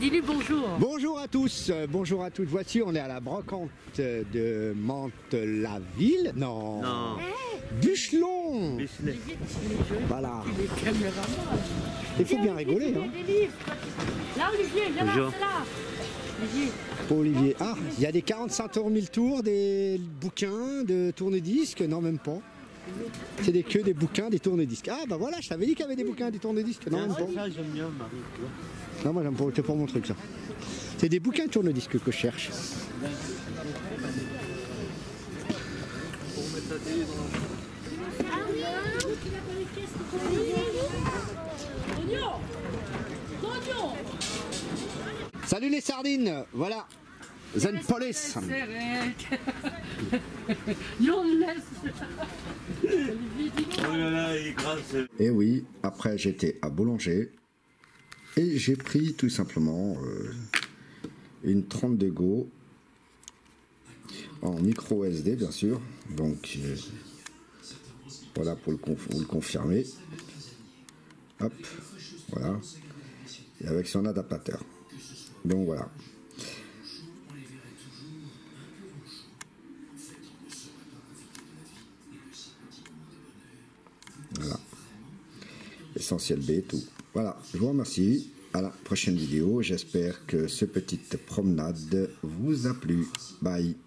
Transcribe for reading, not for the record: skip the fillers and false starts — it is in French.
dis-lui bonjour. Bonjour à tous, bonjour à toutes. Voici, on est à la brocante de Mantes-la-Ville. Non. Buchelon. Voilà. Il faut bien rigoler. Hein. Là, Olivier, viens là, c'est là. Olivier. Olivier. Ah, il y a des 45 € 1000 tours, des bouquins de tourne-disques. Non, même pas. C'est que des bouquins, des tourne-disques. Ah, bah voilà, je t'avais dit qu'il y avait des bouquins, des tourne-disques. Non, même pas. Ça, j'aime bien, Marie. Non, moi, j'aime pas, c'est pour mon truc, ça. C'est des bouquins de tourne-disques que je cherche. Salut les sardines, voilà. Zen Police. Et oui, après j'étais à Boulanger et j'ai pris tout simplement une 32 Go en micro SD bien sûr. Donc voilà pour vous le confirmer. Hop, voilà. Et avec son adaptateur. Donc voilà. Voilà. Essentiel B, tout. Voilà, je vous remercie. À la prochaine vidéo. J'espère que cette petite promenade vous a plu. Bye.